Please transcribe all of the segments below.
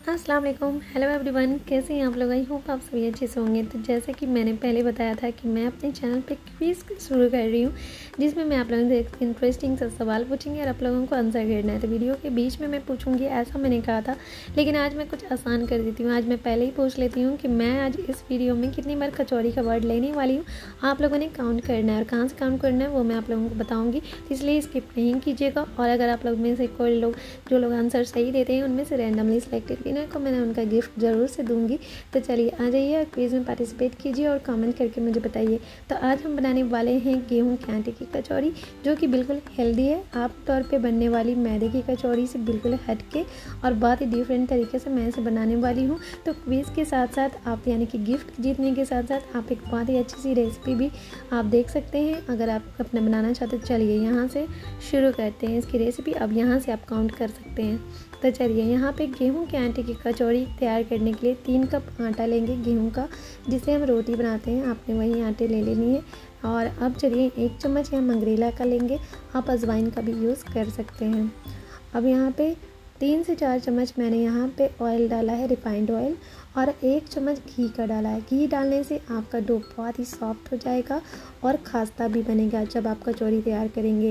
अस्सलाम वालेकुम, hello everyone, कैसे हैं आप लोग। आई होप आप सभी अच्छे से होंगे। तो जैसे कि मैंने पहले बताया था कि मैं अपने चैनल पे क्विज़ शुरू कर रही हूँ, जिसमें मैं आप लोगों से एक इंटरेस्टिंग सा सवाल पूछूंगी और आप लोगों को आंसर करना है। तो वीडियो के बीच में मैं पूछूंगी, ऐसा मैंने कहा था, लेकिन आज मैं कुछ आसान कर देती हूँ। आज मैं पहले ही पूछ लेती हूँ कि मैं आज इस वीडियो में कितनी बार कचौरी का वर्ड लेने वाली हूँ। आप लोगों ने काउंट करना है और कहाँ से काउंट करना है वो मैं आप लोगों को बताऊँगी, इसलिए स्किप नहीं कीजिएगा। और अगर आप लोग में से कोई लोग जो लोग आंसर सही देते हैं उनमें से रैंडमली सिलेक्टेड विनर को मैंने उनका गिफ्ट ज़रूर से दूंगी। तो चलिए आ जाइए और क्विज़ में पार्टिसिपेट कीजिए और कमेंट करके मुझे बताइए। तो आज हम बनाने वाले हैं गेहूं के आटे की कचौरी, जो कि बिल्कुल हेल्दी है। आम तौर पे बनने वाली मैदे की कचौरी से बिल्कुल हटके और बहुत ही डिफरेंट तरीके से मैं इसे बनाने वाली हूँ। तो क्विज़ के साथ साथ आप यानी कि गिफ्ट जीतने के साथ साथ आप एक बहुत ही अच्छी सी रेसिपी भी आप देख सकते हैं अगर आप अपना बनाना चाहते हो। चलिए यहाँ से शुरू करते हैं इसकी रेसिपी। अब यहाँ से आप काउंट कर सकते हैं। तो चलिए यहाँ पे गेहूं के आटे की कचौरी तैयार करने के लिए 3 कप आटा लेंगे गेहूं का, जिसे हम रोटी बनाते हैं। आपने वही आटे ले लेनी है। और अब चलिए 1 चम्मच यहाँ मंगरेला का लेंगे, आप अजवाइन का भी यूज़ कर सकते हैं। अब यहाँ पे 3 से 4 चम्मच मैंने यहाँ पे ऑयल डाला है, रिफाइंड ऑयल, और 1 चम्मच घी का डाला है। घी डालने से आपका डो बहुत ही सॉफ्ट हो जाएगा और खास्ता भी बनेगा जब आप कचौरी तैयार करेंगे।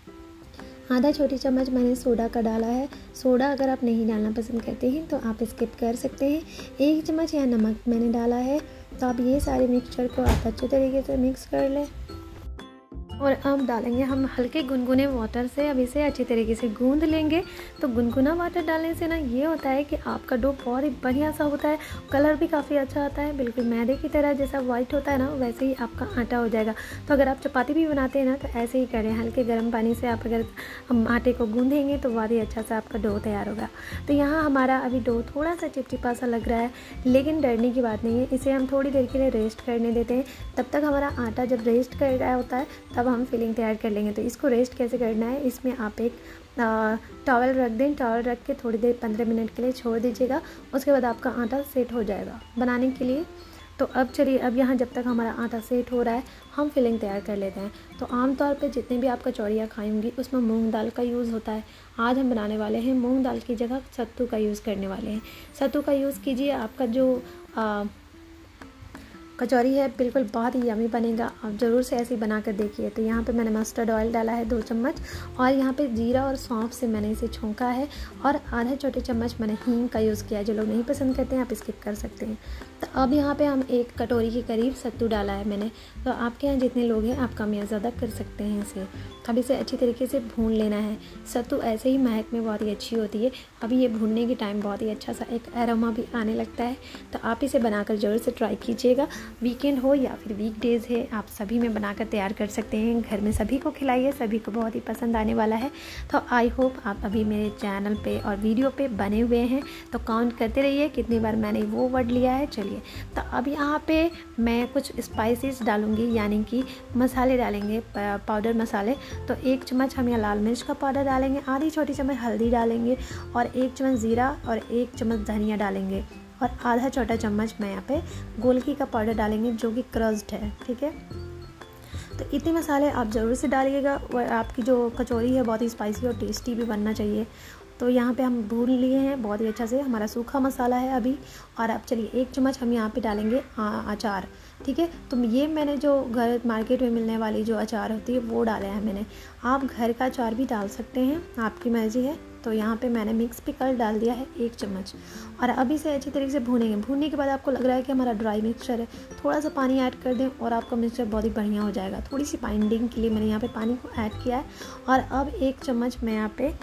आधा छोटी चम्मच मैंने सोडा का डाला है। सोडा अगर आप नहीं डालना पसंद करते हैं तो आप स्किप कर सकते हैं। 1 चम्मच यहाँ नमक मैंने डाला है। तो आप ये सारे मिक्सचर को आप अच्छे तरीके से मिक्स कर लें। और अब डालेंगे हम हल्के गुनगुने वाटर से। अब इसे अच्छी तरीके से गूंद लेंगे। तो गुनगुना वाटर डालने से ना ये होता है कि आपका डो बहुत ही बढ़िया सा होता है, कलर भी काफ़ी अच्छा आता है, बिल्कुल मैदे की तरह जैसा वाइट होता है ना वैसे ही आपका आटा हो जाएगा। तो अगर आप चपाती भी बनाते हैं ना तो ऐसे ही करें, हल्के गर्म पानी से आप अगर आटे को गूंदेंगे तो बहुत ही अच्छा सा आपका डो तैयार होगा। तो यहाँ हमारा अभी डो थोड़ा सा चिपचिपा सा लग रहा है, लेकिन डरने की बात नहीं है। इसे हम थोड़ी देर के लिए रेस्ट करने देते हैं। तब तक हमारा आटा जब रेस्ट कर रहा होता है तब हम फिलिंग तैयार कर लेंगे। तो इसको रेस्ट कैसे करना है, इसमें आप एक टॉवल रख दें। टॉवल रख के थोड़ी देर 15 मिनट के लिए छोड़ दीजिएगा। उसके बाद आपका आटा सेट हो जाएगा बनाने के लिए। तो अब चलिए, अब यहाँ जब तक हमारा आटा सेट हो रहा है हम फिलिंग तैयार कर लेते हैं। तो आमतौर पे जितने भी आप कचौरियाँ खाई होंगी उसमें मूंग दाल का यूज़ होता है। आज हम बनाने वाले हैं मूंग दाल की जगह सत्तू का यूज़ करने वाले हैं। सत्तू का यूज़ कीजिए, आपका जो कचौरी है बिल्कुल बहुत ही यमी बनेगा। आप ज़रूर से ऐसे ही बना कर देखिए। तो यहाँ पे मैंने मस्टर्ड ऑयल डाला है 2 चम्मच, और यहाँ पे जीरा और सौंफ से मैंने इसे छोंका है, और आधा छोटे चम्मच मैंने हींग का यूज़ किया है। जो लोग नहीं पसंद करते हैं आप स्किप कर सकते हैं। तो अब यहाँ पे हम 1 कटोरी के करीब सत्तू डाला है मैंने। तो आपके यहाँ जितने लोग हैं आप कम या ज़्यादा कर सकते हैं इसे। अब इसे अच्छी तरीके से भून लेना है। सत्तू ऐसे ही महक में बहुत ही अच्छी होती है। अभी ये भूनने के टाइम बहुत ही अच्छा सा एक एरोमा भी आने लगता है। तो आप इसे बनाकर ज़रूर से ट्राई कीजिएगा। वीकेंड हो या फिर वीकडेज़ है, आप सभी में बनाकर तैयार कर सकते हैं। घर में सभी को खिलाइए, सभी को बहुत ही पसंद आने वाला है। तो आई होप आप अभी मेरे चैनल पे और वीडियो पे बने हुए हैं। तो काउंट करते रहिए कितनी बार मैंने वो वर्ड लिया है। चलिए, तो अब यहाँ पे मैं कुछ स्पाइसेस डालूँगी, यानी कि मसाले डालेंगे, पाउडर मसाले। तो 1 चम्मच हम यहाँ लाल मिर्च का पाउडर डालेंगे, आधी छोटी चम्मच हल्दी डालेंगे, और 1 चम्मच ज़ीरा और 1 चम्मच धनिया डालेंगे, और आधा छोटा चम्मच मैं यहाँ पे गोलकी का पाउडर डालेंगे जो कि क्रश्ड है। ठीक है, तो इतने मसाले आप ज़रूर से डालिएगा। और आपकी जो कचौरी है बहुत ही स्पाइसी और टेस्टी भी बनना चाहिए। तो यहाँ पे हम भून लिए हैं बहुत ही अच्छा से, हमारा सूखा मसाला है अभी। और अब चलिए 1 चम्मच हम यहाँ पे डालेंगे अचार। ठीक है, तो ये मैंने जो घर मार्केट में मिलने वाली जो अचार होती है वो डाला है मैंने। आप घर का अचार भी डाल सकते हैं, आपकी मर्ज़ी है। तो यहाँ पे मैंने मिक्स पिकल डाल दिया है 1 चम्मच, और अभी से अच्छी तरीके से भूनेंगे। भूनने के बाद आपको लग रहा है कि हमारा ड्राई मिक्सचर है, थोड़ा सा पानी ऐड कर दें और आपका मिक्सचर बहुत ही बढ़िया हो जाएगा। थोड़ी सी बाइंडिंग के लिए मैंने यहाँ पे पानी को ऐड किया है। और अब 1 चम्मच मैं यहाँ पे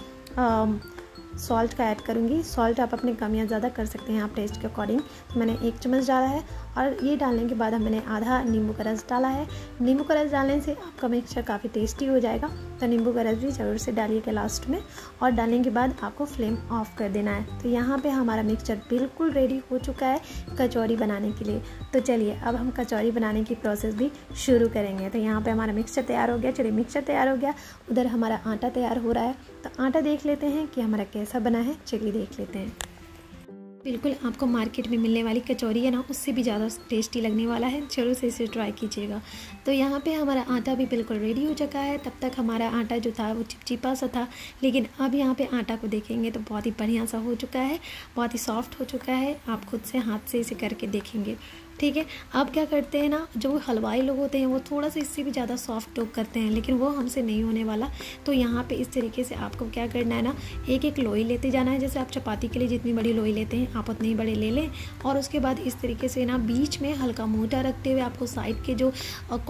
सॉल्ट का ऐड करूँगी। सॉल्ट आप अपने कम या ज़्यादा कर सकते हैं आप टेस्ट के अकॉर्डिंग। तो मैंने 1 चम्मच डाला है, और ये डालने के बाद मैंने आधा नींबू का रस डाला है। नींबू का रस डालने से आपका मिक्सचर काफ़ी टेस्टी हो जाएगा। तो नींबू का रस भी ज़रूर से डालिएगा लास्ट में, और डालने के बाद आपको फ्लेम ऑफ कर देना है। तो यहाँ पे हमारा मिक्सचर बिल्कुल रेडी हो चुका है कचौरी बनाने के लिए। तो चलिए अब हम कचौरी बनाने की प्रोसेस भी शुरू करेंगे। तो यहाँ पे हमारा मिक्सचर तैयार हो गया। चलिए, मिक्सचर तैयार हो गया, उधर हमारा आटा तैयार हो रहा है। तो आटा देख लेते हैं कि हमारा कैसा बना है। चलिए देख लेते हैं। बिल्कुल आपको मार्केट में मिलने वाली कचौरी है ना, उससे भी ज़्यादा टेस्टी लगने वाला है। ज़रूर से इसे ट्राई कीजिएगा। तो यहाँ पे हमारा आटा भी बिल्कुल रेडी हो चुका है। तब तक हमारा आटा जो था वो चिपचिपा सा था, लेकिन अब यहाँ पे आटा को देखेंगे तो बहुत ही बढ़िया सा हो चुका है, बहुत ही सॉफ्ट हो चुका है। आप खुद से हाथ से इसे करके देखेंगे, ठीक है। अब क्या करते हैं ना, जो हलवाई लोग होते हैं वो थोड़ा सा इससे भी ज़्यादा सॉफ्ट डो करते हैं, लेकिन वो हमसे नहीं होने वाला। तो यहाँ पे इस तरीके से आपको क्या करना है ना, एक एक लोई लेते जाना है। जैसे आप चपाती के लिए जितनी बड़ी लोई लेते हैं आप उतनी बड़े ले लें, और उसके बाद इस तरीके से ना बीच में हल्का मोटा रखते हुए आपको साइड के जो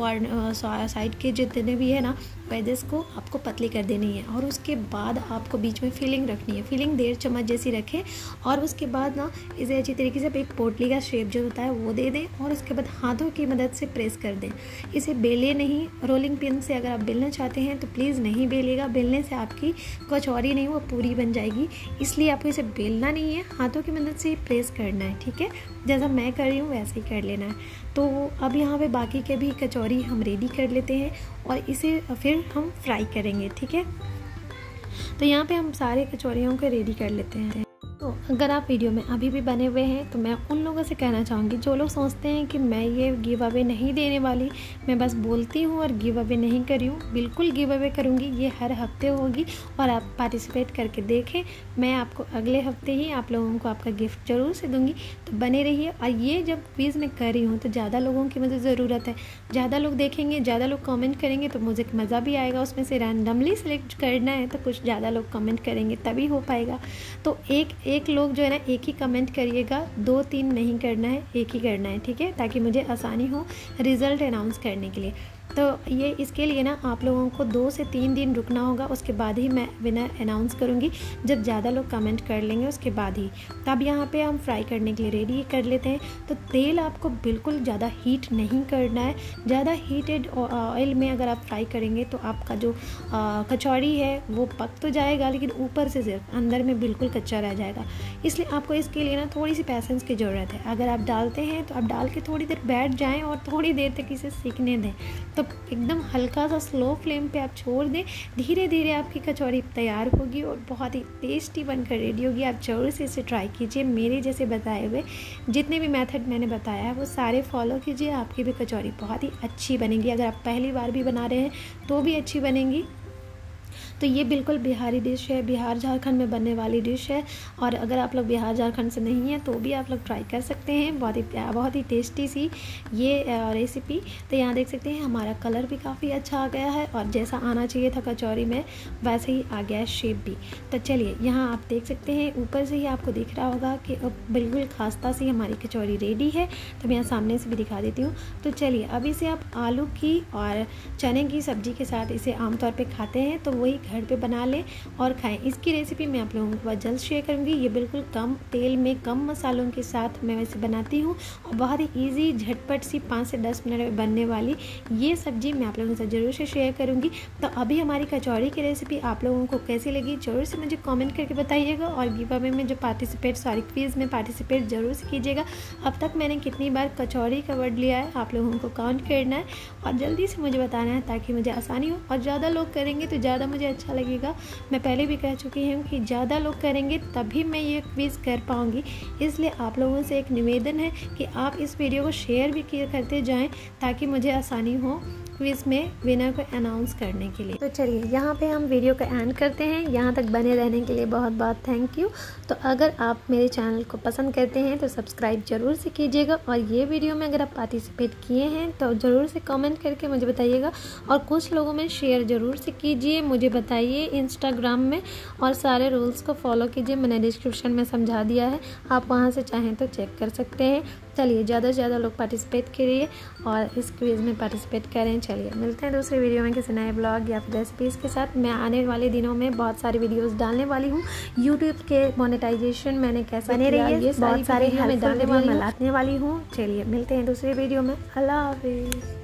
साइड के जितने भी है ना एजेस को आपको पतली कर देनी है। और उसके बाद आपको बीच में फिलिंग रखनी है। फिलिंग 1.5 चम्मच जैसी रखें, और उसके बाद ना इसे अच्छी तरीके से एक पोटली का शेप जो होता है वो दे दें, और उसके बाद हाथों की मदद से प्रेस कर दें। इसे बेले नहीं, रोलिंग पिन से अगर आप बेलना चाहते हैं तो प्लीज़ नहीं बेलेगा। बेलने से आपकी कचौरी नहीं वो पूरी बन जाएगी, इसलिए आपको इसे बेलना नहीं है, हाथों की मदद से प्रेस करना है, ठीक है। जैसा मैं कर रही हूँ वैसे ही कर लेना है। तो अब यहाँ पे बाकी के भी कचौरी हम रेडी कर लेते हैं, और इसे फिर हम फ्राई करेंगे, ठीक है। तो यहाँ पे हम सारे कचौरियों को रेडी कर लेते हैं। तो अगर आप वीडियो में अभी भी बने हुए हैं तो मैं उन लोगों से कहना चाहूँगी जो लोग सोचते हैं कि मैं ये गिव अवे नहीं देने वाली, मैं बस बोलती हूँ और गिव अवे नहीं कर रही हूँ। बिल्कुल गिव अवे करूँगी, ये हर हफ्ते होगी, और आप पार्टिसिपेट करके देखें। मैं आपको अगले हफ्ते ही आप लोगों को आपका गिफ्ट ज़रूर से दूँगी, तो बने रहिए। और ये जब क्विज़ में कर रही हूँ तो ज़्यादा लोगों की मुझे ज़रूरत है। ज़्यादा लोग देखेंगे, ज़्यादा लोग कमेंट करेंगे तो मुझे मज़ा भी आएगा। उसमें से रैंडमली सेलेक्ट करना है, तो कुछ ज़्यादा लोग कमेंट करेंगे तभी हो पाएगा। तो एक लोग जो है ना एक ही कमेंट करिएगा, 2-3 नहीं करना है, एक ही करना है, ठीक है, ताकि मुझे आसानी हो रिज़ल्ट अनाउंस करने के लिए। तो ये इसके लिए ना आप लोगों को 2 से 3 दिन रुकना होगा, उसके बाद ही मैं विनर अनाउंस करूँगी। जब ज़्यादा लोग कमेंट कर लेंगे उसके बाद ही। तब यहाँ पे हम फ्राई करने के लिए रेडी कर लेते हैं। तो तेल आपको बिल्कुल ज़्यादा हीट नहीं करना है। ज़्यादा हीटेड ऑयल में अगर आप फ्राई करेंगे तो आपका जो कचौड़ी है वो पक तो जाएगा, लेकिन ऊपर से सिर्फ अंदर में बिल्कुल कच्चा रह जाएगा। इसलिए आपको इसके लिए ना थोड़ी सी पैसेंस की ज़रूरत है। अगर आप डालते हैं तो आप डाल के थोड़ी देर बैठ जाएँ और थोड़ी देर तक इसे सीखने दें। तो एकदम हल्का सा स्लो फ्लेम पे आप छोड़ दें, धीरे धीरे आपकी कचौरी तैयार होगी और बहुत ही टेस्टी बनकर रेडी होगी। आप ज़रूर से इसे ट्राई कीजिए। मेरे जैसे बताए हुए जितने भी मेथड मैंने बताया है वो सारे फॉलो कीजिए, आपकी भी कचौरी बहुत ही अच्छी बनेगी। अगर आप पहली बार भी बना रहे हैं तो भी अच्छी बनेगी। तो ये बिल्कुल बिहारी डिश है, बिहार झारखंड में बनने वाली डिश है। और अगर आप लोग बिहार झारखंड से नहीं हैं तो भी आप लोग ट्राई कर सकते हैं। बहुत ही टेस्टी सी ये रेसिपी। तो यहाँ देख सकते हैं हमारा कलर भी काफ़ी अच्छा आ गया है, और जैसा आना चाहिए था कचौरी में वैसे ही आ गया है शेप भी। तो चलिए यहाँ आप देख सकते हैं ऊपर से ही आपको दिख रहा होगा कि अब बिल्कुल खास्ता सी हमारी कचौरी रेडी है। तो मैं यहाँ सामने से भी दिखा देती हूँ। तो चलिए अब इसे आप आलू की और चने की सब्ज़ी के साथ इसे आमतौर पर खाते हैं, तो वही घर पे बना लें और खाएं। इसकी रेसिपी मैं आप लोगों को बहुत जल्द शेयर करूंगी। ये बिल्कुल कम तेल में कम मसालों के साथ मैं वैसे बनाती हूँ, और बहुत ही इजी झटपट सी 5 से 10 मिनट में बनने वाली ये सब्जी मैं आप लोगों से ज़रूर से शेयर करूँगी। तो अभी हमारी कचौरी की रेसिपी आप लोगों को कैसी लगी ज़रूर से मुझे कॉमेंट करके बताइएगा, और गिव अवे में जो क्विज़ में पार्टिसिपेट ज़रूर से कीजिएगा। अब तक मैंने कितनी बार कचौरी का वर्ड लिया है आप लोगों को काउंट करना है और जल्दी से मुझे बताना है, ताकि मुझे आसानी हो। और ज़्यादा लोग करेंगे तो ज़्यादा मुझे अच्छा लगेगा। मैं पहले भी कह चुकी हूँ कि ज़्यादा लोग करेंगे तभी मैं ये क्विज़ कर पाऊँगी। इसलिए आप लोगों से एक निवेदन है कि आप इस वीडियो को शेयर भी करते जाएं, ताकि मुझे आसानी हो क्विज़ में विनर को अनाउंस करने के लिए। तो चलिए यहाँ पे हम वीडियो को एंड करते हैं। यहाँ तक बने रहने के लिए बहुत बहुत थैंक यू। तो अगर आप मेरे चैनल को पसंद करते हैं तो सब्सक्राइब ज़रूर से कीजिएगा, और ये वीडियो में अगर आप पार्टिसिपेट किए हैं तो ज़रूर से कमेंट करके मुझे बताइएगा, और कुछ लोगों में शेयर ज़रूर से कीजिए, मुझे बताइए इंस्टाग्राम में, और सारे रूल्स को फॉलो कीजिए। मैंने डिस्क्रिप्शन में समझा दिया है, आप वहाँ से चाहें तो चेक कर सकते हैं। चलिए ज़्यादा से ज़्यादा लोग पार्टिसिपेट करिए और इस क्विज़ में पार्टिसिपेट करें। चलिए मिलते हैं दूसरे वीडियो में किसी नए ब्लॉग या फिर रेसिपीज़ के साथ। मैं आने वाले दिनों में बहुत सारी वीडियोस डालने वाली हूँ। यूट्यूब के मोनेटाइजेशन मैंने कैसे बने रही है, बहुत सारे वीडियो में डालने वाली हूँ। चलिए मिलते हैं दूसरे वीडियो में। अल्लाह हाफिज़।